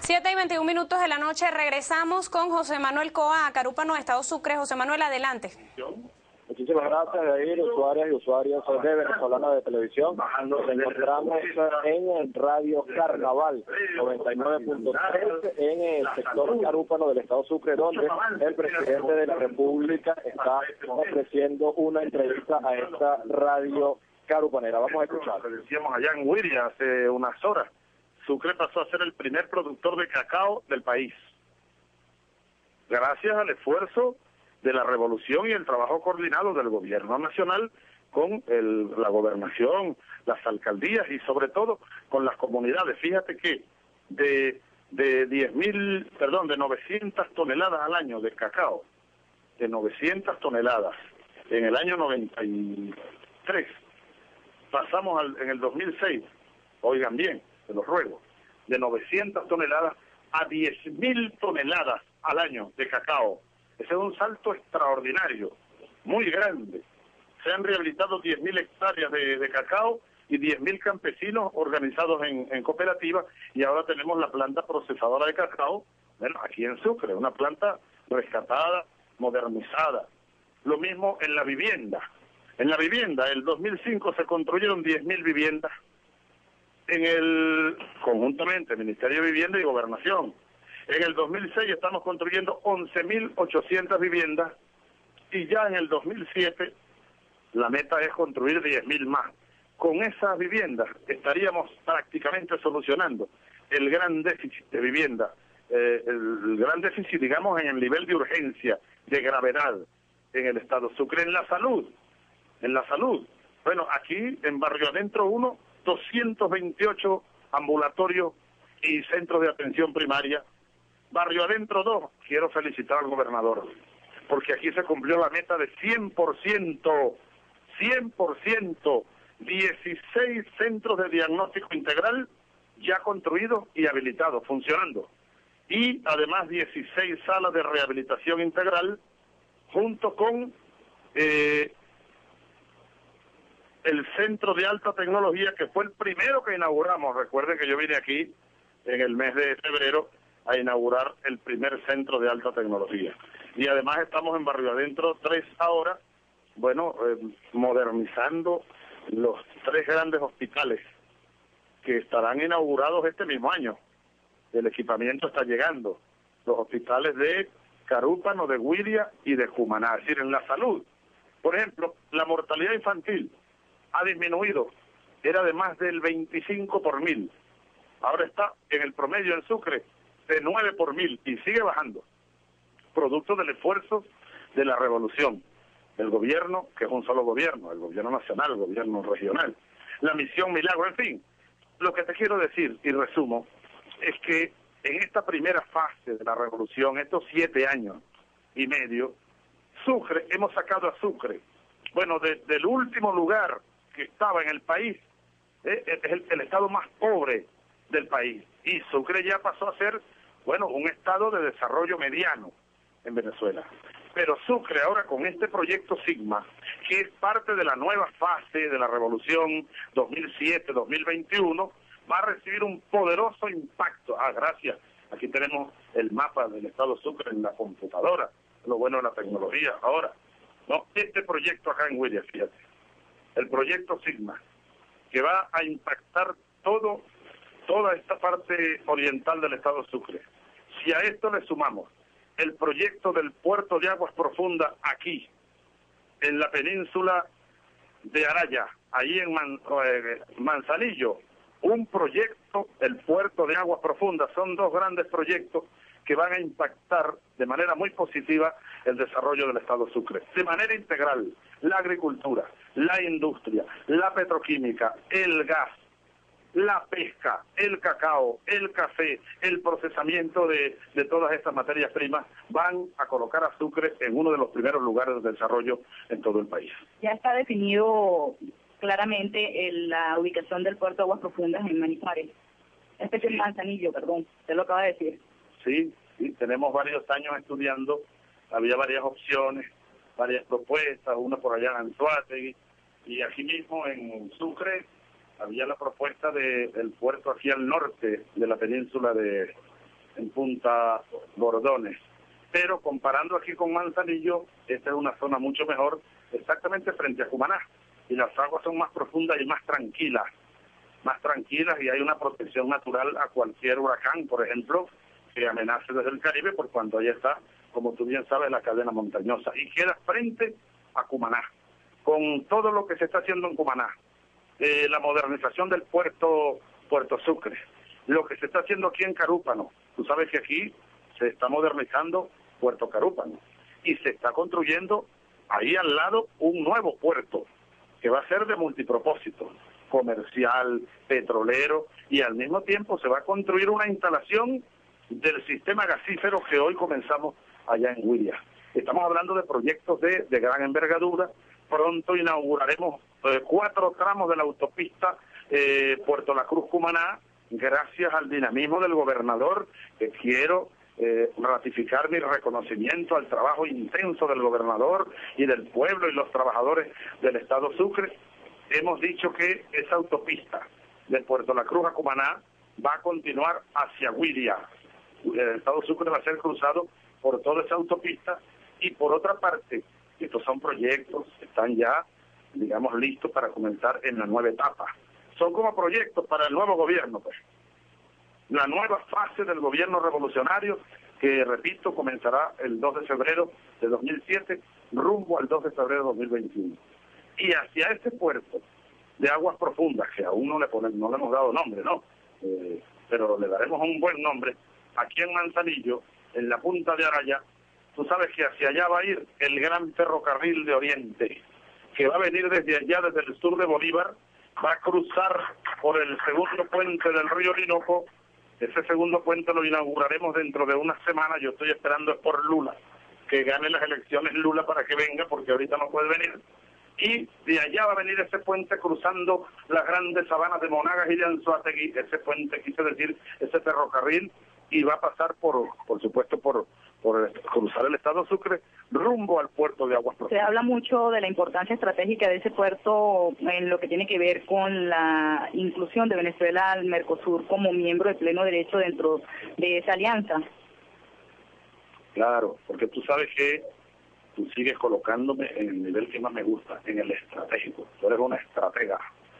7:21 de la noche, regresamos con José Manuel Coa, Carúpano, Estado Sucre. José Manuel, adelante. Muchísimas gracias, Jair, usuarias y usuarios de Venezolana de Televisión. Nos encontramos en Radio Carnaval 99.3 en el sector Carúpano del Estado Sucre, donde el presidente de la República está ofreciendo una entrevista a esta radio carupanera. Vamos a escuchar. Decíamos allá en Huiria hace unas horas, Sucre pasó a ser el primer productor de cacao del país. Gracias al esfuerzo de la revolución y el trabajo coordinado del gobierno nacional con la gobernación, las alcaldías y sobre todo con las comunidades. Fíjate que de 900 toneladas al año de cacao, de 900 toneladas en el año 93, pasamos en el 2006, oigan bien, se los ruego, de 900 toneladas a 10.000 toneladas al año de cacao. Ese es un salto extraordinario, muy grande. Se han rehabilitado 10.000 hectáreas de cacao y 10.000 campesinos organizados en cooperativas, y ahora tenemos la planta procesadora de cacao, bueno, aquí en Sucre, una planta rescatada, modernizada. Lo mismo en la vivienda. En la vivienda, el 2005 se construyeron 10.000 viviendas, conjuntamente Ministerio de Vivienda y Gobernación. En el 2006 estamos construyendo 11.800 viviendas y ya en el 2007 la meta es construir 10.000 más. Con esas viviendas estaríamos prácticamente solucionando el gran déficit de vivienda, el gran déficit, digamos, en el nivel de urgencia, de gravedad en el Estado Sucre. En la salud, bueno, aquí en Barrio Adentro 1, 228 ambulatorios y centros de atención primaria. Barrio Adentro 2, quiero felicitar al gobernador, porque aquí se cumplió la meta de 100%, 16 centros de diagnóstico integral ya construidos y habilitados, funcionando, y además 16 salas de rehabilitación integral, junto con el centro de alta tecnología, que fue el primero que inauguramos. Recuerden que yo vine aquí en el mes de febrero a inaugurar el primer centro de alta tecnología. Y además estamos en Barrio Adentro 3 ahora, bueno, modernizando los 3 grandes hospitales que estarán inaugurados este mismo año. El equipamiento está llegando. Los hospitales de Carúpano, de Huiria y de Cumaná. Es decir, en la salud, por ejemplo, la mortalidad infantil ha disminuido. Era de más del 25 por 1000. Ahora está en el promedio en Sucre de 9 por 1000 y sigue bajando, producto del esfuerzo de la revolución, del gobierno, que es un solo gobierno, el gobierno nacional, el gobierno regional, la misión Milagro, en fin. Lo que te quiero decir, y resumo, es que en esta primera fase de la revolución, estos 7 años y medio, Sucre, hemos sacado a Sucre, bueno, del último lugar que estaba en el país, es el estado más pobre del país, y Sucre ya pasó a ser, bueno, un estado de desarrollo mediano en Venezuela. Pero Sucre ahora, con este proyecto Sigma, que es parte de la nueva fase de la revolución 2007-2021, va a recibir un poderoso impacto. Gracias. Aquí tenemos el mapa del estado Sucre en la computadora, lo bueno de la tecnología. Ahora, no, este proyecto acá en Huiria, fíjate, el proyecto Sigma, que va a impactar toda esta parte oriental del estado Sucre. Si a esto le sumamos el proyecto del puerto de aguas profundas aquí, en la península de Araya, ahí en Manzanillo, un proyecto, el puerto de aguas profundas, son 2 grandes proyectos que van a impactar de manera muy positiva el desarrollo del estado Sucre. De manera integral, la agricultura, la industria, la petroquímica, el gas, la pesca, el cacao, el café, el procesamiento de todas estas materias primas van a colocar a Sucre en uno de los primeros lugares de desarrollo en todo el país. Ya está definido claramente la ubicación del puerto de aguas profundas en Manizales. Este es en Manzanillo, perdón, usted lo acaba de decir. Sí, tenemos varios años estudiando, había varias opciones, varias propuestas, una por allá en Anzoátegui, y aquí mismo en Sucre había la propuesta del puerto aquí al norte de la península de en Punta Bordones. Pero comparando aquí con Manzanillo, esta es una zona mucho mejor, exactamente frente a Cumaná. Y las aguas son más profundas y más tranquilas, y hay una protección natural a cualquier huracán, por ejemplo, que amenace desde el Caribe, por cuanto ahí está, como tú bien sabes, la cadena montañosa. Y queda frente a Cumaná, con todo lo que se está haciendo en Cumaná. La modernización del Puerto Sucre, lo que se está haciendo aquí en Carúpano. Tú sabes que aquí se está modernizando Puerto Carúpano y se está construyendo ahí al lado un nuevo puerto que va a ser de multipropósito, comercial, petrolero, y al mismo tiempo se va a construir una instalación del sistema gasífero que hoy comenzamos allá en Huiria. Estamos hablando de proyectos de gran envergadura. Pronto inauguraremos 4 tramos de la autopista Puerto La Cruz-Cumaná, gracias al dinamismo del gobernador, que quiero ratificar mi reconocimiento al trabajo intenso del gobernador y del pueblo y los trabajadores del Estado Sucre. Hemos dicho que esa autopista de Puerto La Cruz a Cumaná va a continuar hacia Huiria. El Estado Sucre va a ser cruzado por toda esa autopista, y por otra parte, estos son proyectos que están ya, digamos, listos para comenzar en la nueva etapa. Son como proyectos para el nuevo gobierno, pues. La nueva fase del gobierno revolucionario, que, repito, comenzará el 2 de febrero de 2007, rumbo al 2 de febrero de 2021. Y hacia este puerto de aguas profundas, que aún no le hemos dado nombre, ¿no? Pero le daremos un buen nombre, aquí en Manzanillo, en la punta de Araya. Tú sabes que hacia allá va a ir el gran ferrocarril de Oriente, que va a venir desde allá, desde el sur de Bolívar, va a cruzar por el segundo puente del río Orinoco. Ese segundo puente lo inauguraremos dentro de una semana. Yo estoy esperando por Lula, que gane las elecciones Lula para que venga, porque ahorita no puede venir. Y de allá va a venir ese puente cruzando las grandes sabanas de Monagas y de Anzoátegui, ese puente, quise decir, ese ferrocarril, y va a pasar por supuesto, por cruzar el Estado Sucre rumbo al puerto de aguas profundas. Se habla mucho de la importancia estratégica de ese puerto en lo que tiene que ver con la inclusión de Venezuela al Mercosur como miembro de pleno derecho dentro de esa alianza. Claro, porque tú sabes que tú sigues colocándome en el nivel que más me gusta, en el estratégico. Tú eres una estratega.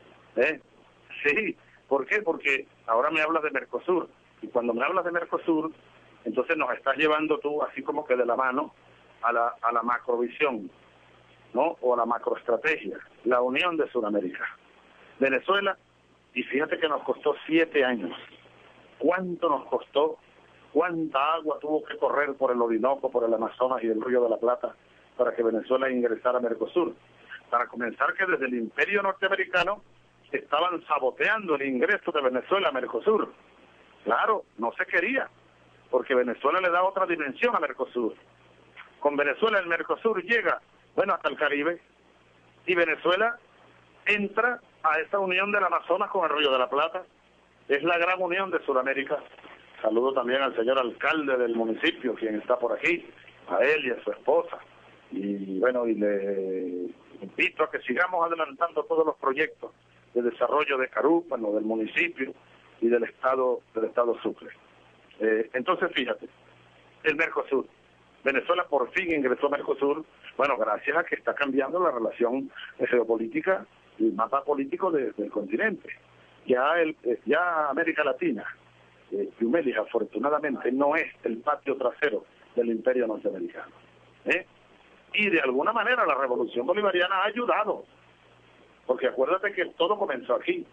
Sí, ¿por qué? Porque ahora me hablas de Mercosur, y cuando me hablas de Mercosur, entonces nos estás llevando tú así como que de la mano a la macrovisión, ¿no? O a la macroestrategia, la unión de Sudamérica. Venezuela, y fíjate que nos costó 7 años. ¿Cuánto nos costó? ¿Cuánta agua tuvo que correr por el Orinoco, por el Amazonas y el Río de la Plata para que Venezuela ingresara a Mercosur? Para comenzar, que desde el Imperio norteamericano estaban saboteando el ingreso de Venezuela a Mercosur. Claro, no se quería, porque Venezuela le da otra dimensión a Mercosur. Con Venezuela el Mercosur llega, hasta el Caribe, y Venezuela entra a esa unión del Amazonas con el Río de la Plata. Es la gran unión de Sudamérica. Saludo también al señor alcalde del municipio, quien está por aquí, a él y a su esposa. Y le invito a que sigamos adelantando todos los proyectos de desarrollo de Carúpano, del municipio y del Estado Sucre. Entonces, fíjate, el Mercosur. Venezuela por fin ingresó a Mercosur, gracias a que está cambiando la relación geopolítica y el mapa político del continente. Ya América Latina, Yumelis, afortunadamente, no es el patio trasero del imperio norteamericano. Y de alguna manera la revolución bolivariana ha ayudado, porque acuérdate que todo comenzó aquí.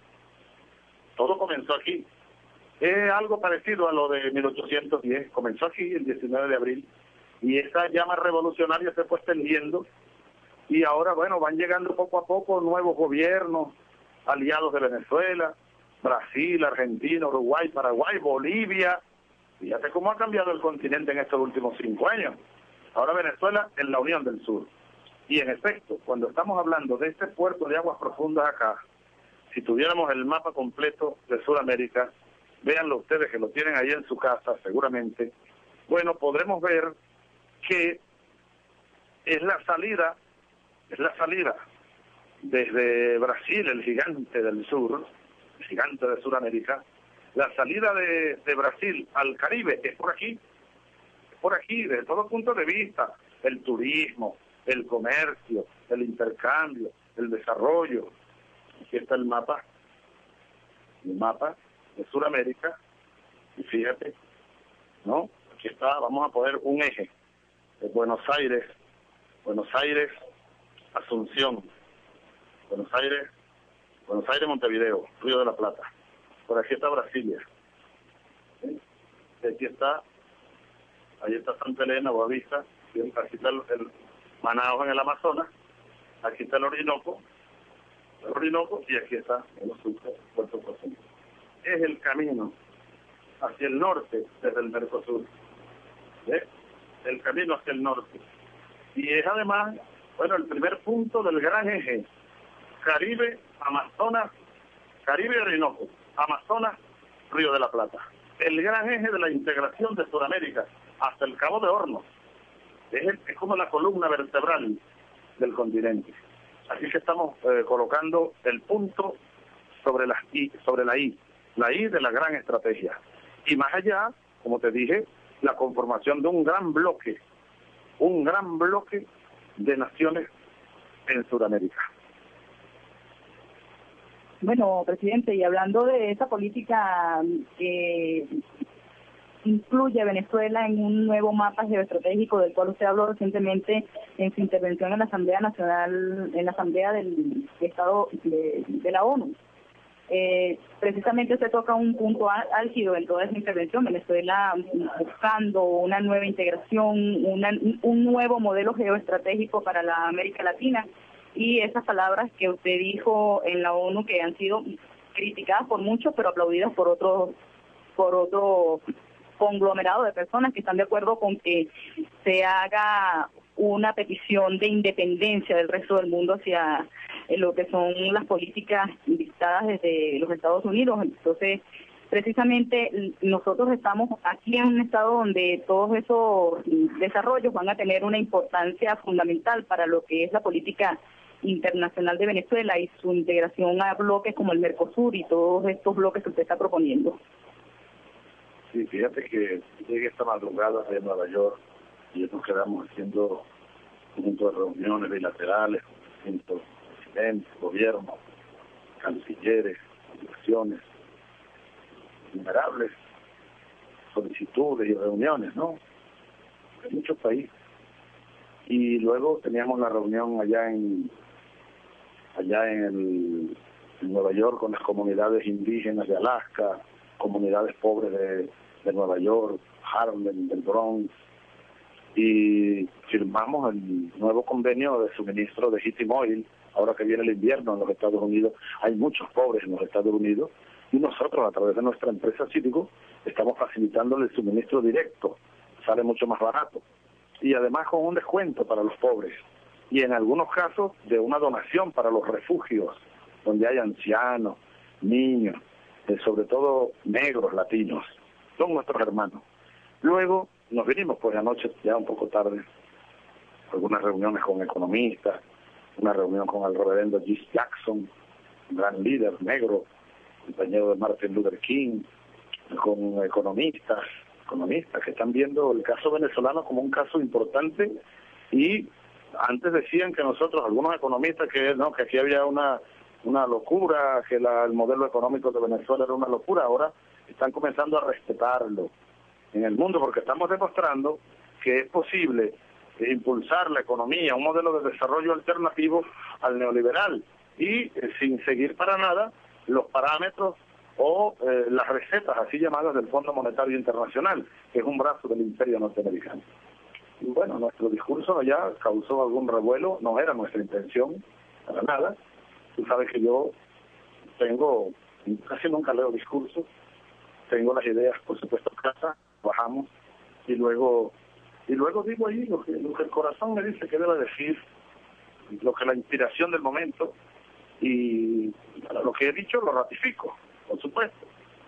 Es algo parecido a lo de 1810, comenzó aquí el 19 de abril, y esa llama revolucionaria se fue extendiendo, y ahora, van llegando poco a poco nuevos gobiernos, aliados de Venezuela, Brasil, Argentina, Uruguay, Paraguay, Bolivia. Fíjate cómo ha cambiado el continente en estos últimos 5 años. Ahora Venezuela en la Unión del Sur. Y en efecto, cuando estamos hablando de este puerto de aguas profundas acá, si tuviéramos el mapa completo de Sudamérica, véanlo ustedes que lo tienen ahí en su casa seguramente, podremos ver que es la salida desde Brasil, el gigante del sur, el gigante de Sudamérica, La salida de Brasil al Caribe es por aquí, desde todo punto de vista, el turismo, el comercio, el intercambio, el desarrollo. Aquí está el mapa de Sudamérica, y fíjate, ¿no? Aquí está, vamos a poner un eje de Buenos Aires, Asunción, Buenos Aires, Montevideo, Río de la Plata. Por aquí está Brasilia. ¿Sí? Aquí está, ahí está Santa Elena, Boavista, aquí está el Manaos en el Amazonas, aquí está el Orinoco, y aquí está el Sucre, Puerto Porcino. Es el camino hacia el norte desde el Mercosur. ¿Ves? El camino hacia el norte. Y es además, bueno, el primer punto del gran eje Caribe, Amazonas, Caribe y Orinoco, Amazonas, Río de la Plata. El gran eje de la integración de Sudamérica hasta el Cabo de Hornos. Es como la columna vertebral del continente. Así que estamos colocando el punto sobre la I de la gran estrategia. Y más allá, como te dije, la conformación de un gran bloque de naciones en Sudamérica. Bueno, presidente, y hablando de esa política que incluye a Venezuela en un nuevo mapa geoestratégico del cual usted habló recientemente en su intervención en la Asamblea Nacional, en la Asamblea del Estado de la ONU. Precisamente usted toca un punto álgido en toda esa intervención, Venezuela buscando una nueva integración, un nuevo modelo geoestratégico para la América Latina, y esas palabras que usted dijo en la ONU que han sido criticadas por muchos pero aplaudidas por otro conglomerado de personas que están de acuerdo con que se haga una petición de independencia del resto del mundo hacia lo que son las políticas dictadas desde los Estados Unidos. Entonces, precisamente nosotros estamos aquí en un estado donde todos esos desarrollos van a tener una importancia fundamental para lo que es la política internacional de Venezuela y su integración a bloques como el Mercosur y todos estos bloques que usted está proponiendo. Sí, fíjate que llegué esta madrugada de Nueva York y nos quedamos haciendo un conjunto de reuniones bilaterales con distintos presidentes, gobiernos, cancilleres, delegaciones, innumerables solicitudes y reuniones, ¿no? En muchos países. Y luego teníamos la reunión allá en Nueva York con las comunidades indígenas de Alaska, comunidades pobres de Nueva York, Harlem, del Bronx, y firmamos el nuevo convenio de suministro de heating oil. Ahora que viene el invierno en los Estados Unidos, hay muchos pobres en los Estados Unidos, y nosotros, a través de nuestra empresa Cítico, estamos facilitándole el suministro directo, sale mucho más barato, y además con un descuento para los pobres, y en algunos casos de una donación para los refugios, donde hay ancianos, niños, sobre todo negros, latinos, son nuestros hermanos. Luego nos vinimos, pues anoche, ya un poco tarde, algunas reuniones con economistas, una reunión con el reverendo G. Jackson, un gran líder negro, compañero de Martin Luther King, con economistas que están viendo el caso venezolano como un caso importante, y antes decían que nosotros, algunos economistas, que aquí había una locura, que el modelo económico de Venezuela era una locura. Ahora están comenzando a respetarlo en el mundo, porque estamos demostrando que es posible impulsar la economía, un modelo de desarrollo alternativo al neoliberal, y sin seguir para nada los parámetros o las recetas así llamadas del Fondo Monetario Internacional, que es un brazo del imperio norteamericano. Y bueno, nuestro discurso allá causó algún revuelo, no era nuestra intención, para nada. Tú sabes que yo casi nunca leo discursos, tengo las ideas, por supuesto, en casa, bajamos, y luego digo ahí lo que el corazón me dice que debe decir, lo que la inspiración del momento, y lo que he dicho lo ratifico, por supuesto.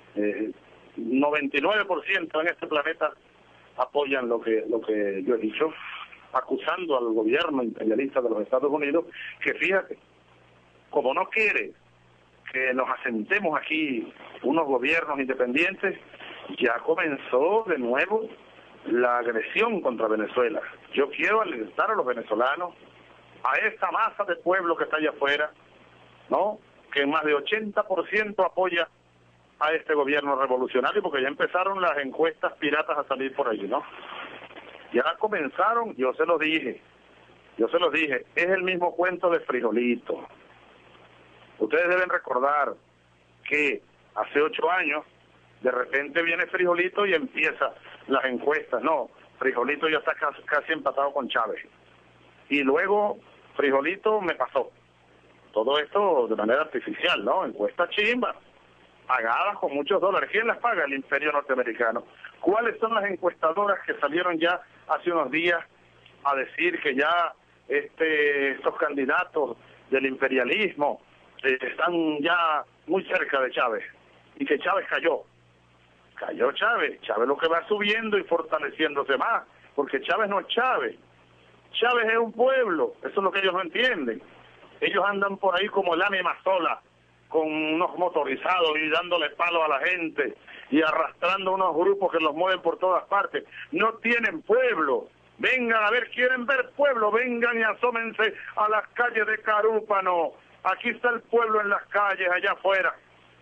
99% en este planeta apoyan lo que yo he dicho, acusando al gobierno imperialista de los Estados Unidos, que fíjate, como no quiere que nos asentemos aquí unos gobiernos independientes, ya comenzó de nuevo la agresión contra Venezuela. Yo quiero alertar a los venezolanos, a esta masa de pueblo que está allá afuera, ¿no?, que en más de 80% apoya a este gobierno revolucionario, porque ya empezaron las encuestas piratas a salir por allí, ¿no? Ya comenzaron, yo se los dije, es el mismo cuento de Frijolito. Ustedes deben recordar que hace 8 años, de repente viene Frijolito y empieza las encuestas. No, Frijolito ya está casi empatado con Chávez. Y luego Frijolito me pasó. Todo esto de manera artificial, ¿no? Encuestas chimba, pagadas con muchos dólares. ¿Quién las paga? El imperio norteamericano. ¿Cuáles son las encuestadoras que salieron ya hace unos días a decir que ya estos candidatos del imperialismo están ya muy cerca de Chávez y que Chávez cayó? Cayó Chávez lo que va subiendo y fortaleciéndose más, porque Chávez no es Chávez. Chávez es un pueblo, eso es lo que ellos no entienden. Ellos andan por ahí como el ánima sola, con unos motorizados y dándole palo a la gente y arrastrando unos grupos que los mueven por todas partes. No tienen pueblo. Vengan a ver, quieren ver pueblo, vengan y asómense a las calles de Carúpano. Aquí está el pueblo en las calles, allá afuera.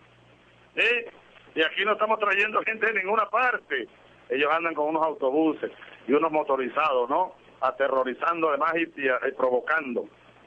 Y aquí no estamos trayendo gente de ninguna parte. Ellos andan con unos autobuses y unos motorizados, ¿no?, aterrorizando además y provocando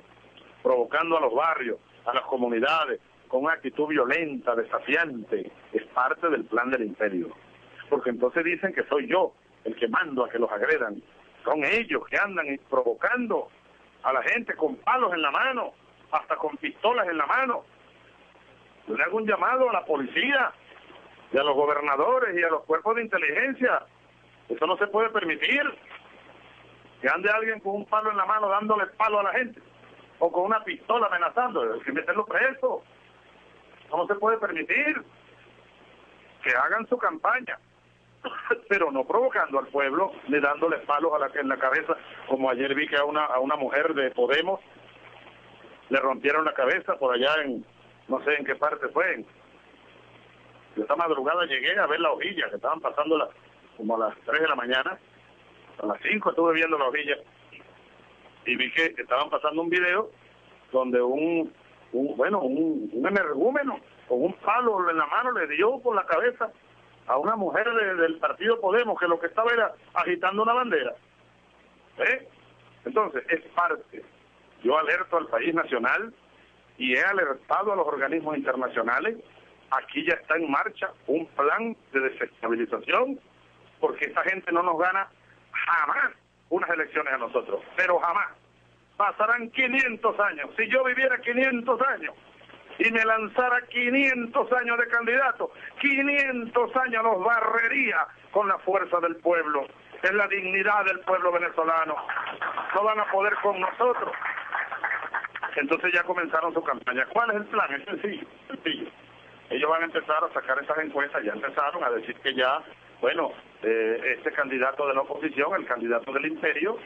a los barrios, a las comunidades, con una actitud violenta, desafiante. Es parte del plan del imperio. Porque entonces dicen que soy yo el que mando a que los agredan. Son ellos que andan provocando a la gente con palos en la mano, hasta con pistolas en la mano. Yo le hago un llamado a la policía y a los gobernadores y a los cuerpos de inteligencia. Eso no se puede permitir. Que ande alguien con un palo en la mano dándole palo a la gente, o con una pistola amenazando. Hay que meterlo preso. No se puede permitir. Que hagan su campaña, pero no provocando al pueblo, ni dándole palos en la cabeza, como ayer vi que a una mujer de Podemos le rompieron la cabeza por allá en, no sé en qué parte fue. Yo esta madrugada llegué a ver la hojilla, que estaban pasando como a las 3 de la mañana, a las 5 estuve viendo la hojilla, y vi que estaban pasando un video donde un energúmeno con un palo en la mano le dio por la cabeza a una mujer del partido Podemos, que lo que estaba era agitando una bandera. Entonces, es parte. Yo alerto al país nacional y he alertado a los organismos internacionales. Aquí ya está en marcha un plan de desestabilización, porque esta gente no nos gana jamás unas elecciones a nosotros, pero jamás. Pasarán 500 años. Si yo viviera 500 años y me lanzara 500 años de candidato, 500 años los barrería con la fuerza del pueblo. Es la dignidad del pueblo venezolano. No van a poder con nosotros. Entonces ya comenzaron su campaña. ¿Cuál es el plan? Es sencillo. Ellos van a empezar a sacar esas encuestas, ya empezaron a decir que ya, bueno, este candidato de la oposición, el candidato del imperio,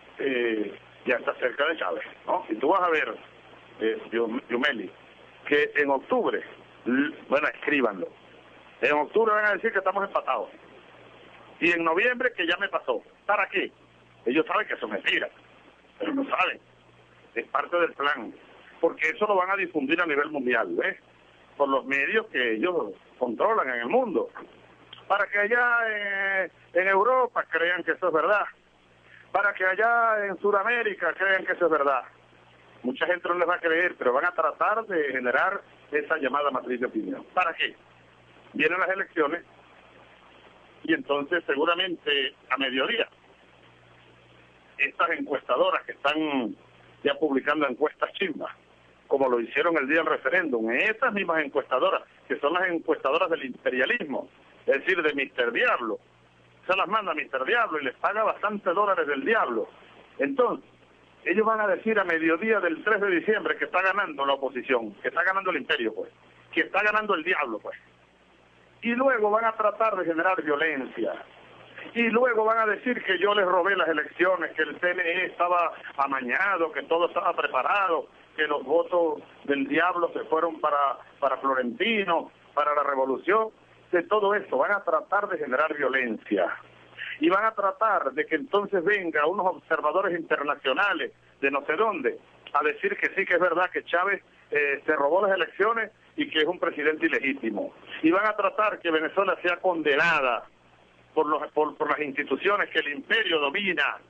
ya está cerca de Chávez, ¿no? Y tú vas a ver, Yumeli, que en octubre, bueno, escríbanlo, en octubre van a decir que estamos empatados, y en noviembre que ya me pasó. ¿Para qué? Ellos saben que eso es mentira, pero no saben, es parte del plan, porque eso lo van a difundir a nivel mundial, ¿ves? Por los medios que ellos controlan en el mundo, para que allá en Europa crean que eso es verdad, para que allá en Sudamérica crean que eso es verdad. Mucha gente no les va a creer, pero van a tratar de generar esa llamada matriz de opinión. ¿Para qué? Vienen las elecciones y entonces seguramente a mediodía estas encuestadoras que están ya publicando encuestas chimbas, como lo hicieron el día del referéndum, esas mismas encuestadoras, que son las encuestadoras del imperialismo, es decir, de Mr. Diablo, se las manda Mr. Diablo y les paga bastantes dólares del diablo. Entonces, ellos van a decir a mediodía del 3 de diciembre que está ganando la oposición, que está ganando el imperio, pues, que está ganando el diablo, pues. Y luego van a tratar de generar violencia. Y luego van a decir que yo les robé las elecciones, que el CNE estaba amañado, que todo estaba preparado, que los votos del diablo se fueron para Florentino, para la revolución. De todo esto van a tratar de generar violencia y van a tratar de que entonces venga unos observadores internacionales de no sé dónde a decir que sí, que es verdad que Chávez se robó las elecciones y que es un presidente ilegítimo, y van a tratar que Venezuela sea condenada por las instituciones que el imperio domina.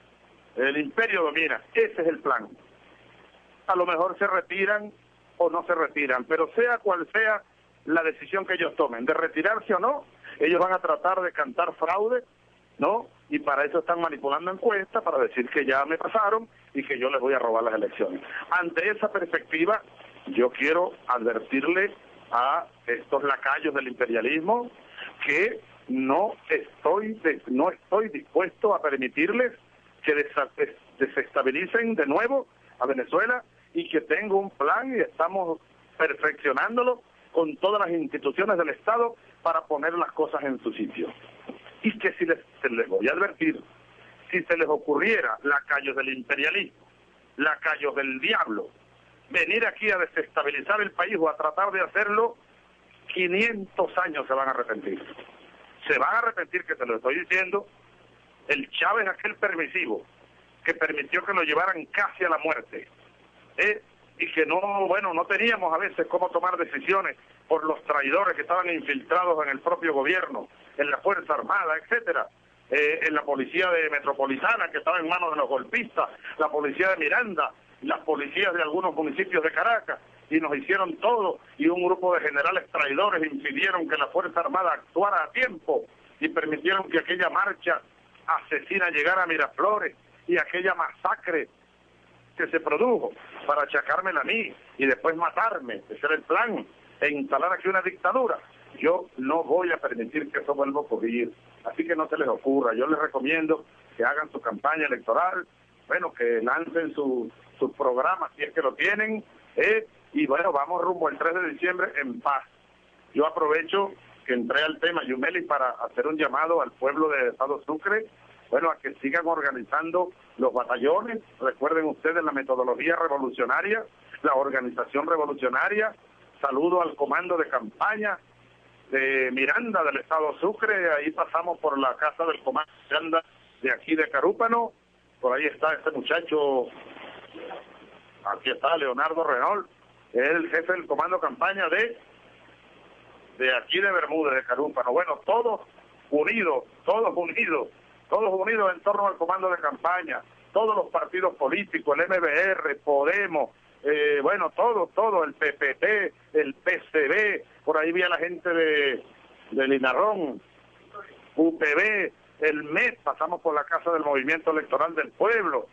Ese es el plan. A lo mejor se retiran o no se retiran, pero sea cual sea la decisión que ellos tomen, de retirarse o no, ellos van a tratar de cantar fraude, ¿no? Y para eso están manipulando encuestas, para decir que ya me pasaron y que yo les voy a robar las elecciones. Ante esa perspectiva, yo quiero advertirle a estos lacayos del imperialismo que no estoy dispuesto a permitirles que desestabilicen de nuevo a Venezuela, y que tengo un plan y estamos perfeccionándolo con todas las instituciones del Estado para poner las cosas en su sitio. Y que se les voy a advertir, si se les ocurriera, lacayos del imperialismo, lacayos del diablo, venir aquí a desestabilizar el país o a tratar de hacerlo, 500 años se van a arrepentir. Se van a arrepentir, que te lo estoy diciendo. El Chávez, aquel permisivo, que permitió que lo llevaran casi a la muerte, y que no teníamos a veces cómo tomar decisiones por los traidores que estaban infiltrados en el propio gobierno, en la Fuerza Armada, etcétera, en la policía metropolitana que estaba en manos de los golpistas, la policía de Miranda, las policías de algunos municipios de Caracas, y nos hicieron todo, y un grupo de generales traidores impidieron que la Fuerza Armada actuara a tiempo y permitieron que aquella marcha asesina llegara a Miraflores, y aquella masacre que se produjo para achacármela a mí y después matarme, ese era el plan, e instalar aquí una dictadura. Yo no voy a permitir que eso vuelva a ocurrir, así que no se les ocurra. Yo les recomiendo que hagan su campaña electoral, que lancen sus programas si es que lo tienen, y vamos rumbo al 3 de diciembre en paz. Yo aprovecho que entré al tema Yumeli para hacer un llamado al pueblo de Estado Sucre, a que sigan organizando los batallones. Recuerden ustedes la metodología revolucionaria, la organización revolucionaria. Saludo al comando de campaña de Miranda del Estado Sucre, ahí pasamos por la casa del comando de Miranda de aquí de Carúpano, por ahí está este muchacho, aquí está Leonardo Renault, es el jefe del comando de campaña de aquí de Bermúdez, de Carúpano. Todos unidos en torno al comando de campaña, todos los partidos políticos, el MBR, Podemos, todo, el PPT, el PCB, por ahí vi a la gente de Linarrón, UPB, el MES, pasamos por la Casa del Movimiento Electoral del Pueblo,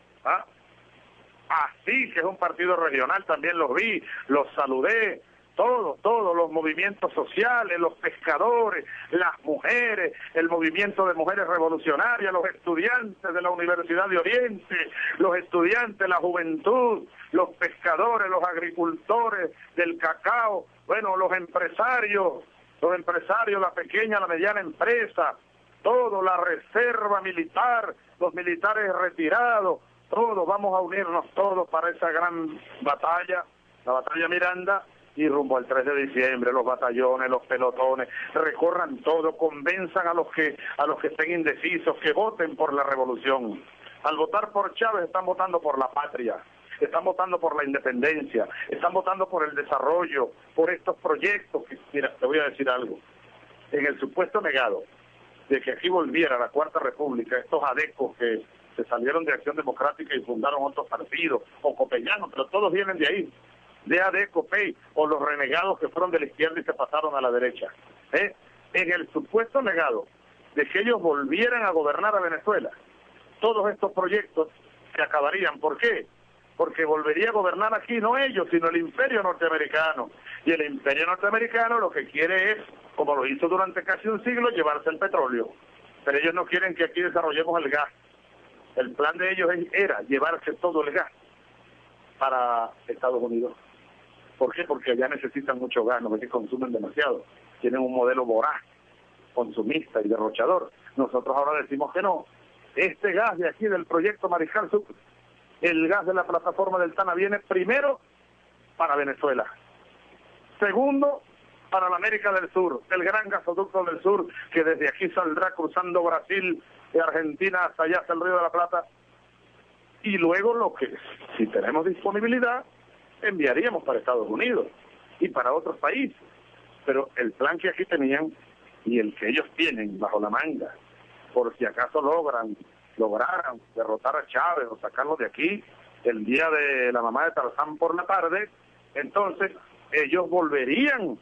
así que es un partido regional, también los vi, los saludé, todos los movimientos sociales, los pescadores, las mujeres, el movimiento de mujeres revolucionarias, los estudiantes de la Universidad de Oriente, los estudiantes, la juventud, los pescadores, los agricultores del cacao, los empresarios, la pequeña, la mediana empresa, todo, la reserva militar, los militares retirados, todos vamos a unirnos todos para esa gran batalla, la batalla Miranda, y rumbo al 3 de diciembre, los batallones, los pelotones, recorran todo, convenzan a los que estén indecisos, que voten por la revolución. Al votar por Chávez están votando por la patria, están votando por la independencia, están votando por el desarrollo, por estos proyectos que, mira, te voy a decir algo, en el supuesto negado de que aquí volviera la Cuarta República, estos adecos que se salieron de Acción Democrática y fundaron otros partidos, o copellanos, pero todos vienen de ahí, de AD, COPEI, o los renegados que fueron de la izquierda y se pasaron a la derecha. En el supuesto negado de que ellos volvieran a gobernar a Venezuela, todos estos proyectos se acabarían. ¿Por qué? Porque volvería a gobernar aquí no ellos, sino el imperio norteamericano. Y el imperio norteamericano lo que quiere es, como lo hizo durante casi un siglo, llevarse el petróleo. Pero ellos no quieren que aquí desarrollemos el gas. El plan de ellos era llevarse todo el gas para Estados Unidos. ¿Por qué? Porque allá necesitan mucho gas, no que consumen demasiado. Tienen un modelo voraz, consumista y derrochador. Nosotros ahora decimos que no. Este gas de aquí del proyecto Mariscal Sucre, el gas de la plataforma del Tana viene primero para Venezuela, segundo para la América del Sur, el gran gasoducto del sur que desde aquí saldrá cruzando Brasil y Argentina hasta allá, hasta el Río de la Plata, y luego lo que, si tenemos disponibilidad, enviaríamos para Estados Unidos y para otros países. Pero el plan que aquí tenían y el que ellos tienen bajo la manga, por si acaso lograran derrotar a Chávez o sacarlo de aquí el día de la mamá de Tarzán por la tarde, entonces ellos volverían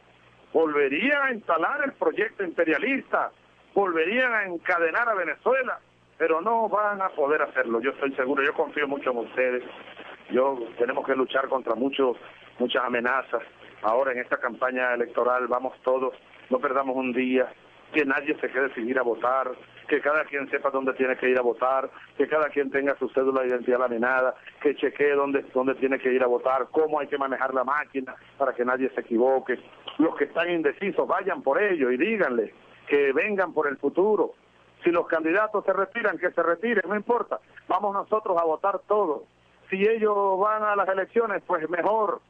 a instalar el proyecto imperialista, volverían a encadenar a Venezuela, pero no van a poder hacerlo, yo estoy seguro, yo confío mucho en ustedes. Tenemos que luchar contra muchas amenazas. Ahora en esta campaña electoral vamos todos, no perdamos un día, que nadie se quede sin ir a votar, que cada quien sepa dónde tiene que ir a votar, que cada quien tenga su cédula de identidad laminada, que chequee dónde tiene que ir a votar, cómo hay que manejar la máquina para que nadie se equivoque. Los que están indecisos, vayan por ello y díganle que vengan por el futuro. Si los candidatos se retiran, que se retiren, no importa. Vamos nosotros a votar todos. Si ellos van a las elecciones, pues mejor.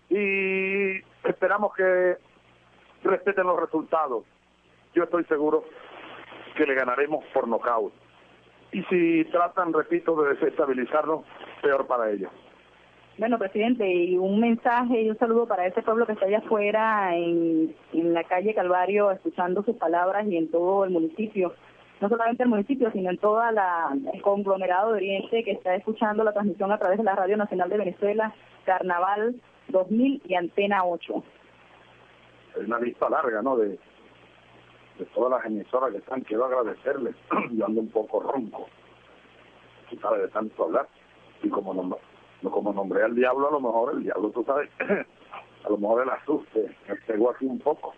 Y esperamos que respeten los resultados. Yo estoy seguro que le ganaremos por nocaut. Y si tratan, repito, de desestabilizarnos, peor para ellos. Bueno, presidente, y un mensaje y un saludo para ese pueblo que está allá afuera en la calle Calvario, escuchando sus palabras, y en todo el municipio. No solamente el municipio, sino en todo el conglomerado de Oriente que está escuchando la transmisión a través de la Radio Nacional de Venezuela, Carnaval 2000 y Antena 8. Es una lista larga, ¿no?, de todas las emisoras que están. Quiero agradecerles. Yo ando un poco ronco, tú sabes, de tanto hablar, y como nombré al diablo, a lo mejor el diablo, tú sabes, a lo mejor el asuste me pegó aquí un poco.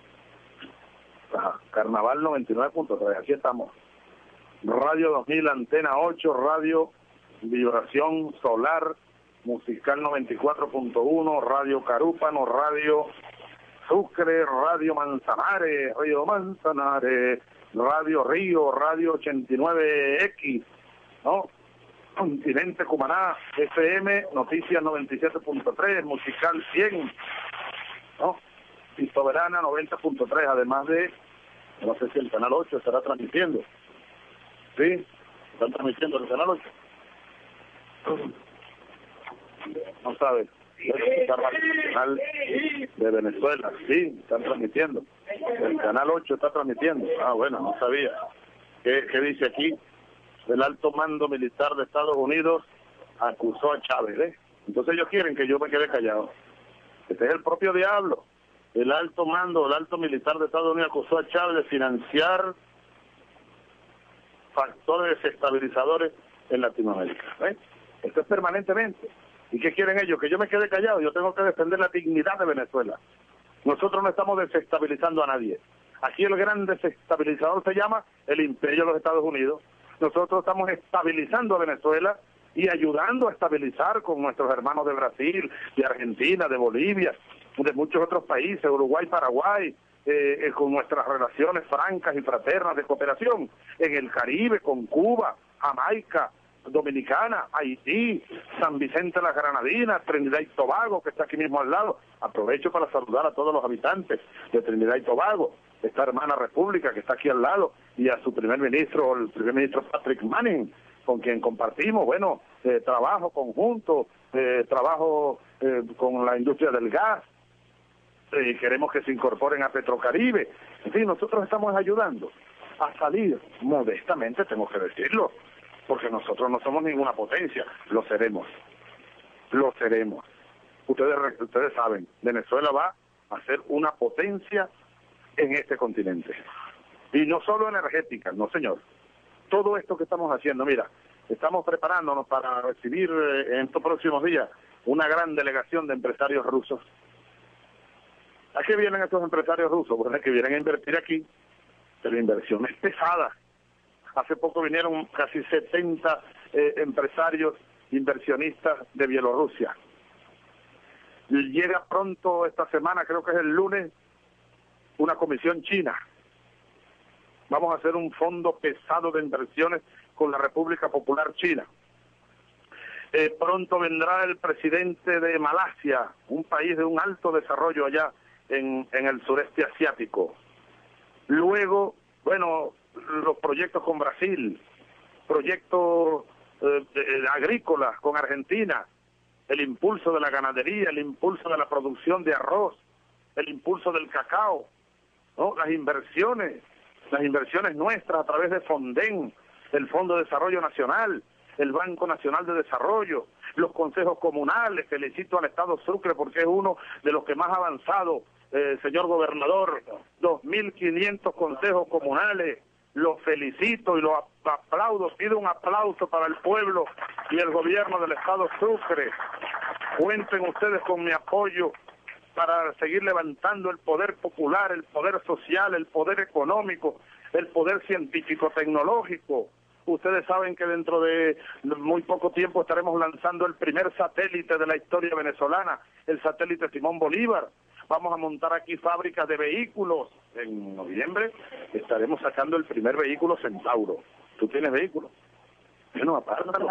Carnaval 99.3, aquí estamos. Radio 2000, Antena 8, Radio Vibración Solar, Musical 94.1, Radio Carúpano, Radio Sucre, Radio Manzanares, Radio Río, Radio 89X, ¿no? Continente Cumaná, FM, Noticias 97.3, Musical 100, ¿no? Y Soberana 90.3, además de, no sé si el Canal 8 estará transmitiendo. ¿Sí? ¿Están transmitiendo el Canal 8? No sabes. El Canal de Venezuela, sí, están transmitiendo. El Canal 8 está transmitiendo. Ah, bueno, no sabía. ¿Qué dice aquí? El alto mando militar de Estados Unidos acusó a Chávez, ¿eh? Entonces ellos quieren que yo me quede callado. Este es el propio diablo. El alto militar de Estados Unidos acusó a Chávez de financiar factores desestabilizadores en Latinoamérica. ¿Eh? Esto es permanentemente. ¿Y qué quieren ellos? Que yo me quede callado. Yo tengo que defender la dignidad de Venezuela. Nosotros no estamos desestabilizando a nadie. Aquí el gran desestabilizador se llama el imperio de los Estados Unidos. Nosotros estamos estabilizando a Venezuela y ayudando a estabilizar con nuestros hermanos de Brasil, de Argentina, de Bolivia, de muchos otros países, Uruguay, Paraguay, con nuestras relaciones francas y fraternas de cooperación en el Caribe, con Cuba, Jamaica, Dominicana, Haití, San Vicente de las Granadinas, Trinidad y Tobago, que está aquí mismo al lado. Aprovecho para saludar a todos los habitantes de Trinidad y Tobago, esta hermana república que está aquí al lado, y a su primer ministro, el primer ministro Patrick Manning, con quien compartimos, trabajo conjunto, trabajo con la industria del gas, y queremos que se incorporen a Petrocaribe. En fin, nosotros estamos ayudando a salir modestamente, tengo que decirlo, porque nosotros no somos ninguna potencia, lo seremos. Ustedes saben, Venezuela va a ser una potencia en este continente. Y no solo energética, no señor. Todo esto que estamos haciendo, mira, estamos preparándonos para recibir en estos próximos días una gran delegación de empresarios rusos. ¿A qué vienen estos empresarios rusos? Bueno, es que vienen a invertir aquí, pero la inversión es pesada. Hace poco vinieron casi 70 empresarios inversionistas de Bielorrusia. Llega pronto esta semana, creo que es el lunes, una comisión china. Vamos a hacer un fondo pesado de inversiones con la República Popular China. Pronto vendrá el presidente de Malasia, un país de un alto desarrollo allá en el sureste asiático. Luego, bueno, los proyectos con Brasil, proyectos agrícolas con Argentina, el impulso de la ganadería, el impulso de la producción de arroz, el impulso del cacao, ¿no? Las inversiones nuestras a través de Fonden, el Fondo de Desarrollo Nacional, el Banco Nacional de Desarrollo, los consejos comunales. Felicito al Estado Sucre porque es uno de los que más ha avanzado, señor gobernador, 2.500 consejos comunales. Los felicito y los aplaudo, pido un aplauso para el pueblo y el gobierno del Estado Sucre. Cuenten ustedes con mi apoyo para seguir levantando el poder popular, el poder social, el poder económico, el poder científico-tecnológico. Ustedes saben que dentro de muy poco tiempo estaremos lanzando el primer satélite de la historia venezolana, el satélite Simón Bolívar. Vamos a montar aquí fábricas de vehículos. En noviembre estaremos sacando el primer vehículo Centauro. ¿Tú tienes vehículo? Bueno, apártalo.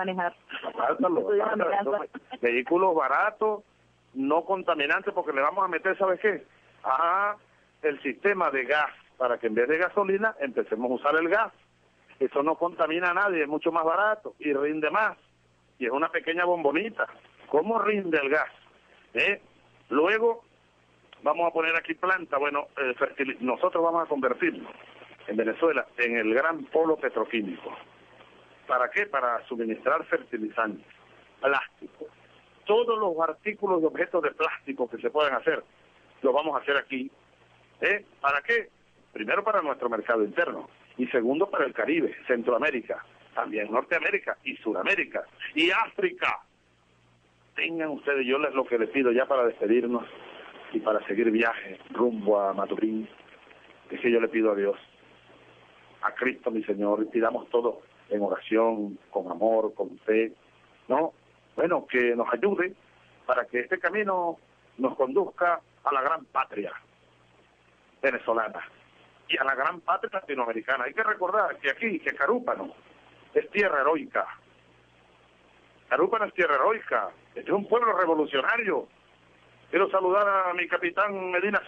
Vehículos baratos, no contaminantes, porque le vamos a meter, ¿sabes qué? El sistema de gas, para que en vez de gasolina empecemos a usar el gas. Eso no contamina a nadie, es mucho más barato y rinde más. Y es una pequeña bombonita. ¿Cómo rinde el gas? Luego vamos a poner aquí planta. Bueno, nosotros vamos a convertirnos en Venezuela en el gran polo petroquímico. ¿Para qué? Para suministrar fertilizantes, plástico. Todos los artículos y objetos de plástico que se puedan hacer, los vamos a hacer aquí. ¿Para qué? Primero para nuestro mercado interno. Y segundo para el Caribe, Centroamérica, también Norteamérica y Suramérica y África. Tengan ustedes, yo lo que les pido ya para despedirnos y para seguir viaje rumbo a Maturín, es que yo le pido a Dios, a Cristo mi Señor, y pidamos todo en oración, con amor, con fe, ¿no? Bueno, que nos ayude para que este camino nos conduzca a la gran patria venezolana y a la gran patria latinoamericana. Hay que recordar que aquí, que Carúpano es tierra heroica. Carúpano es tierra heroica. Este es un pueblo revolucionario. Quiero saludar a mi capitán Medina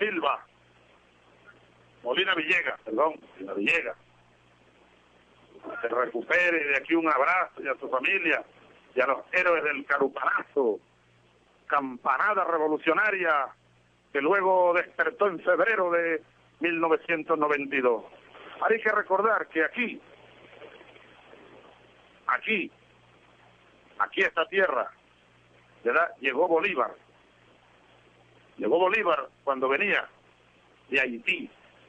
Villegas. Que se recupere, de aquí un abrazo y a su familia y a los héroes del Carupanazo, campanada revolucionaria que luego despertó en febrero de 1992. Hay que recordar que aquí esta tierra, ¿verdad? Llegó Bolívar cuando venía de Haití.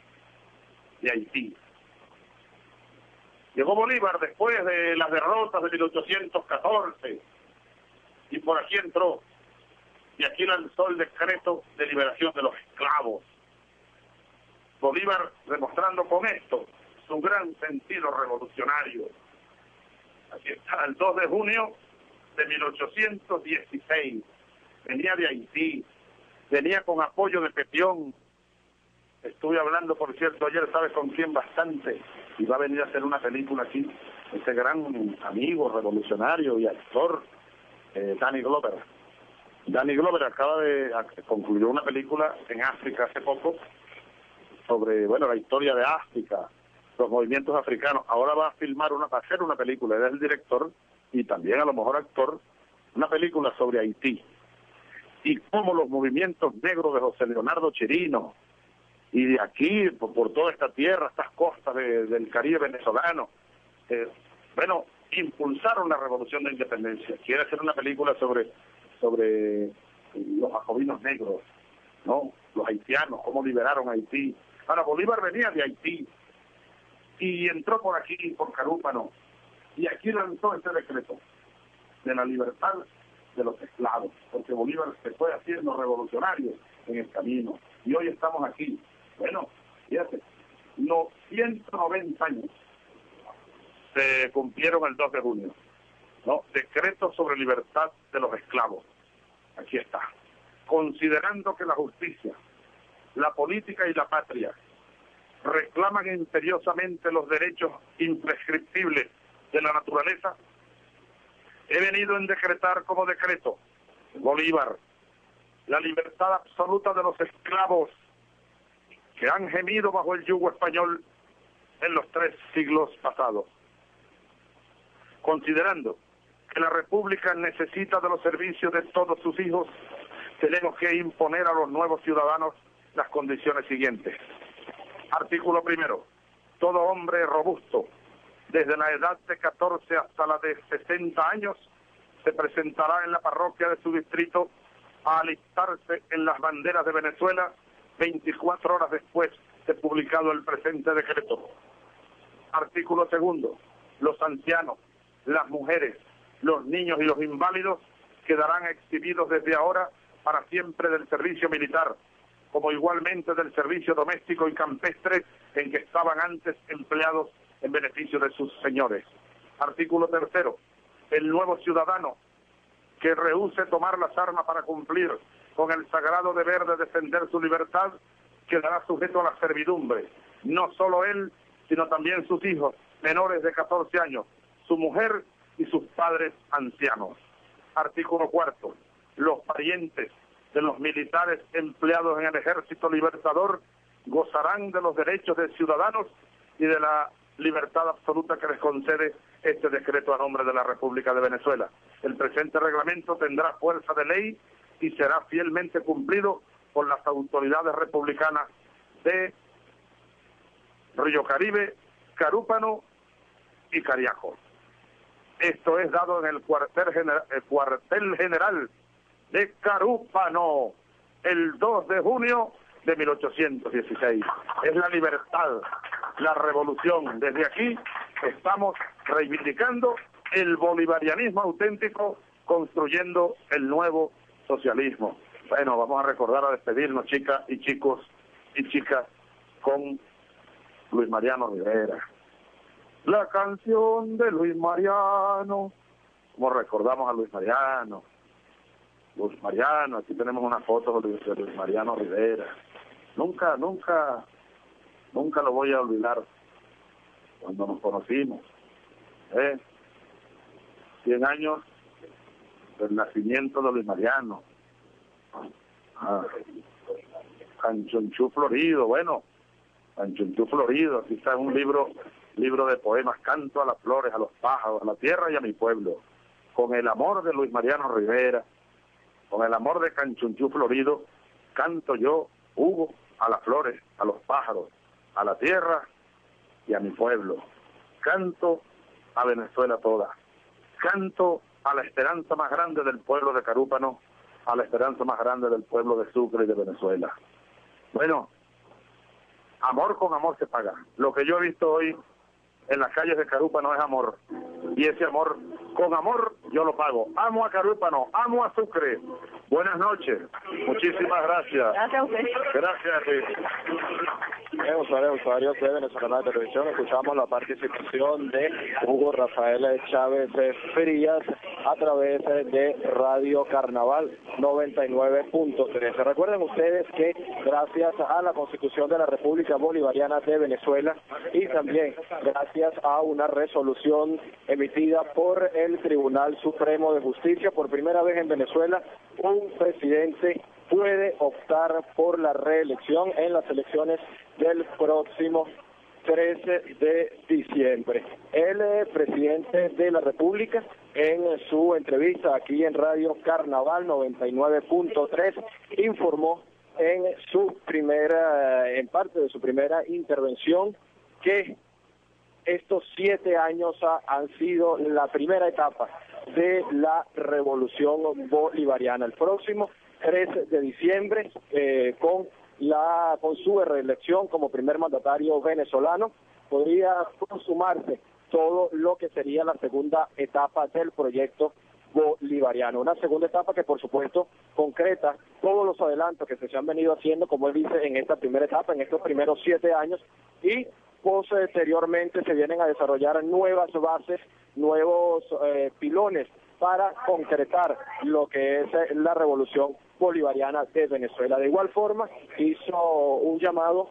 Llegó Bolívar después de las derrotas de 1814 y por aquí entró y aquí lanzó el decreto de liberación de los esclavos. Bolívar demostrando con esto su gran sentido revolucionario. Aquí está, el 2 de junio de 1816. Venía de Haití, venía con apoyo de Pepión. Estuve hablando, por cierto, ayer, ¿sabes con quién? Bastante. Y va a venir a hacer una película aquí, este gran amigo revolucionario y actor, Danny Glover. Danny Glover concluyó una película en África hace poco, sobre, bueno, la historia de África, los movimientos africanos. Ahora va a hacer una película, él es el director y también a lo mejor actor, una película sobre Haití y cómo los movimientos negros de José Leonardo Chirino y de aquí, por toda esta tierra, estas costas del Caribe venezolano, bueno, impulsaron la revolución de independencia. Quiere hacer una película sobre los jacobinos negros, ¿no? Los haitianos, cómo liberaron Haití. Ahora, Bolívar venía de Haití y entró por aquí, por Carúpano, y aquí lanzó este decreto de la libertad de los esclavos, porque Bolívar se fue haciendo revolucionario en el camino, y hoy estamos aquí. Bueno, fíjate, 190 años se cumplieron el 2 de junio, ¿no? Decreto sobre libertad de los esclavos. Aquí está. Considerando que la justicia, la política y la patria reclaman imperiosamente los derechos imprescriptibles de la naturaleza, He venido en decretar como decreto, Bolívar, la libertad absoluta de los esclavos que han gemido bajo el yugo español en los 3 siglos pasados. Considerando que la República necesita de los servicios de todos sus hijos, tenemos que imponer a los nuevos ciudadanos las condiciones siguientes. Artículo primero. Todo hombre robusto, desde la edad de 14 hasta la de 60 años, se presentará en la parroquia de su distrito a alistarse en las banderas de Venezuela 24 horas después de publicado el presente decreto. Artículo segundo. Los ancianos, las mujeres, los niños y los inválidos quedarán exhibidos desde ahora para siempre del servicio militar, como igualmente del servicio doméstico y campestre en que estaban antes empleados en beneficio de sus señores. Artículo tercero. El nuevo ciudadano que rehúse tomar las armas para cumplir con el sagrado deber de defender su libertad quedará sujeto a la servidumbre, no solo él, sino también sus hijos menores de 14 años, su mujer y sus padres ancianos. Artículo cuarto. Los parientes de los militares empleados en el Ejército Libertador gozarán de los derechos de ciudadanos y de la libertad absoluta que les concede este decreto a nombre de la República de Venezuela. El presente reglamento tendrá fuerza de ley y será fielmente cumplido por las autoridades republicanas de Río Caribe, Carúpano y Cariaco. Esto es dado en el cuartel general de Carúpano el 2 de junio de 1816. Es la libertad, la revolución. Desde aquí estamos reivindicando el bolivarianismo auténtico, construyendo el nuevo socialismo. Bueno, vamos a recordar, a despedirnos, chicas y chicos y chicas, con Luis Mariano Rivera. La canción de Luis Mariano. Como recordamos a Luis Mariano. Luis Mariano, aquí tenemos una foto de Luis Mariano Rivera. Nunca lo voy a olvidar cuando nos conocimos. 100 años del nacimiento de Luis Mariano. Canchonchú Florido, bueno, Canchonchú Florido, aquí está un libro de poemas, canto a las flores, a los pájaros, a la tierra y a mi pueblo, con el amor de Luis Mariano Rivera, con el amor de Canchonchú Florido, canto yo, Hugo, a las flores, a los pájaros, a la tierra y a mi pueblo, canto a Venezuela toda, canto a la esperanza más grande del pueblo de Carúpano, a la esperanza más grande del pueblo de Sucre y de Venezuela. Bueno, amor con amor se paga. Lo que yo he visto hoy en las calles de Carúpano es amor. Y ese amor, con amor, yo lo pago. Amo a Carúpano, amo a Sucre. Buenas noches. Muchísimas gracias. Gracias a usted. Gracias a ti. Usuarios de Venezolana de Televisión, escuchamos la participación de Hugo Rafael Chávez Frías a través de Radio Carnaval 99.3. Recuerden ustedes que gracias a la Constitución de la República Bolivariana de Venezuela y también gracias a una resolución emitida por el Tribunal Supremo de Justicia, por primera vez en Venezuela, un presidente puede optar por la reelección en las elecciones del próximo 13 de diciembre. El presidente de la República, en su entrevista aquí en Radio Carnaval 99.3, informó en parte de su primera intervención que estos 7 años han sido la primera etapa de la revolución bolivariana. El próximo 3 de diciembre, con su reelección como primer mandatario venezolano, podría consumarse todo lo que sería la segunda etapa del proyecto bolivariano. Una segunda etapa que, por supuesto, concreta todos los adelantos que se han venido haciendo, como él dice, en esta primera etapa, en estos primeros 7 años, y posteriormente se vienen a desarrollar nuevas bases, nuevos pilones para concretar lo que es la revolución bolivariana de Venezuela. De igual forma, hizo un llamado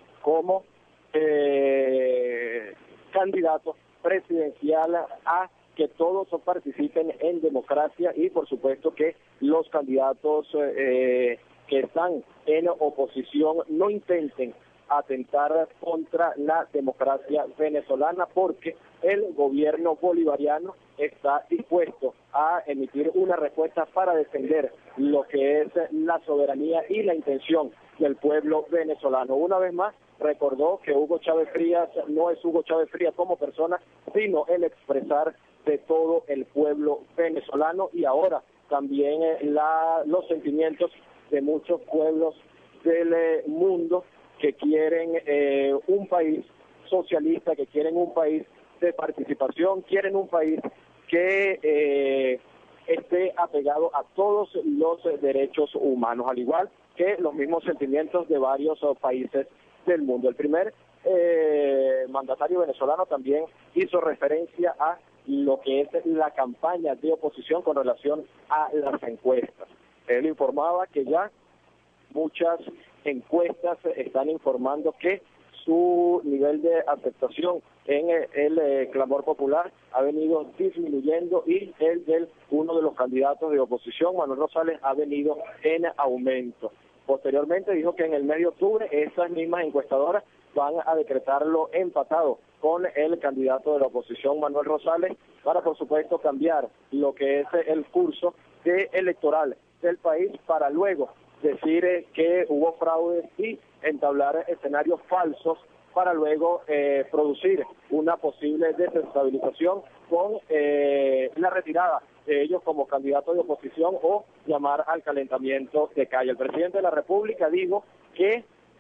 como candidato presidencial a que todos participen en democracia y por supuesto que los candidatos que están en oposición no intenten atentar contra la democracia venezolana, porque el gobierno bolivariano está dispuesto a emitir una respuesta para defender lo que es la soberanía y la intención del pueblo venezolano. Una vez más, recordó que Hugo Chávez Frías no es Hugo Chávez Frías como persona, sino el expresar de todo el pueblo venezolano, y ahora también los sentimientos de muchos pueblos del mundo que quieren un país socialista, que quieren un país de participación, quieren un país que esté apegado a todos los derechos humanos, al igual que los mismos sentimientos de varios países del mundo. El primer mandatario venezolano también hizo referencia a lo que es la campaña de oposición con relación a las encuestas. Él informaba que ya muchas encuestas están informando que su nivel de aceptación en el clamor popular ha venido disminuyendo, y el de uno de los candidatos de oposición, Manuel Rosales, ha venido en aumento. Posteriormente dijo que en el mes de octubre esas mismas encuestadoras van a decretarlo empatado con el candidato de la oposición, Manuel Rosales, para por supuesto cambiar lo que es el curso electoral del país, para luego decir que hubo fraudes y entablar escenarios falsos para luego producir una posible desestabilización con la retirada de ellos como candidatos de oposición o llamar al calentamiento de calle. El presidente de la República dijo que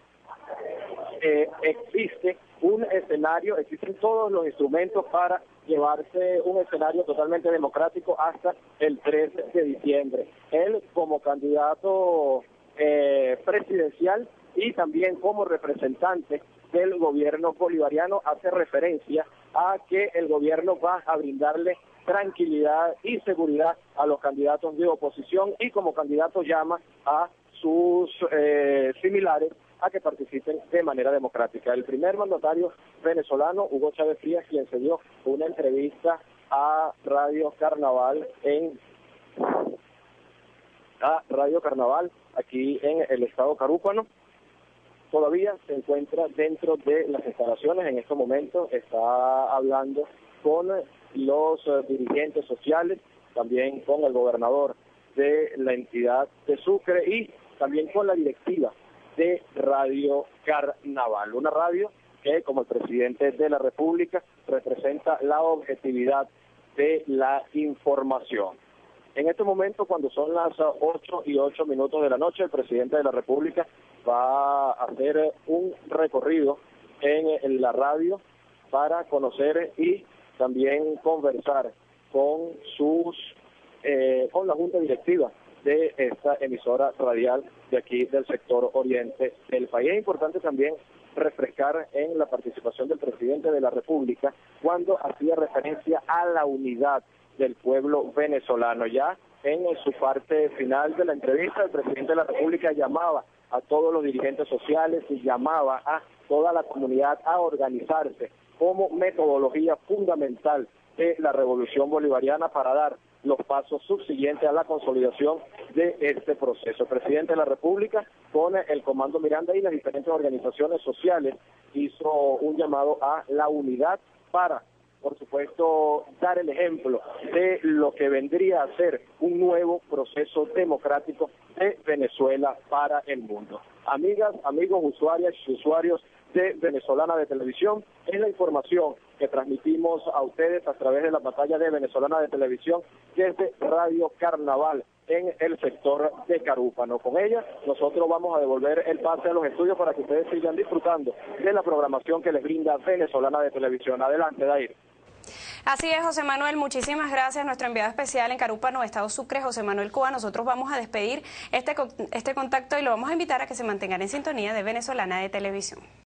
existe un escenario, existen todos los instrumentos para llevarse un escenario totalmente democrático hasta el 3 de diciembre. Él, como candidato presidencial y también como representante del gobierno bolivariano, hace referencia a que el gobierno va a brindarle tranquilidad y seguridad a los candidatos de oposición, y como candidato llama a sus similares a que participen de manera democrática. El primer mandatario venezolano, Hugo Chávez Frías, quien se dio una entrevista a Radio Carnaval aquí en el estado Carúpano, todavía se encuentra dentro de las instalaciones. En estos momentos está hablando con los dirigentes sociales, también con el gobernador de la entidad de Sucre y también con la directiva de Radio Carnaval, una radio que, como el presidente de la República, representa la objetividad de la información. En este momento, cuando son las 8:08 de la noche, el presidente de la República va a hacer un recorrido en la radio para conocer y también conversar con con la junta directiva de esta emisora radial de aquí del sector oriente del país. Es importante también refrescar en la participación del presidente de la República cuando hacía referencia a la unidad del pueblo venezolano. Ya en su parte final de la entrevista, el presidente de la República llamaba a todos los dirigentes sociales y llamaba a toda la comunidad a organizarse como metodología fundamental de la revolución bolivariana para dar los pasos subsiguientes a la consolidación de este proceso. El presidente de la República, con el Comando Miranda y las diferentes organizaciones sociales, hizo un llamado a la unidad para, por supuesto, dar el ejemplo de lo que vendría a ser un nuevo proceso democrático de Venezuela para el mundo. Amigas, amigos, usuarias y usuarios de Venezolana de Televisión, es la información que transmitimos a ustedes a través de la pantalla de Venezolana de Televisión desde Radio Carnaval en el sector de Carúpano. Con ella, nosotros vamos a devolver el pase a los estudios para que ustedes sigan disfrutando de la programación que les brinda Venezolana de Televisión. Adelante, Dair. Así es, José Manuel, muchísimas gracias. Nuestro enviado especial en Carúpano, Estado Sucre, José Manuel Coa. Nosotros vamos a despedir este contacto y lo vamos a invitar a que se mantengan en sintonía de Venezolana de Televisión.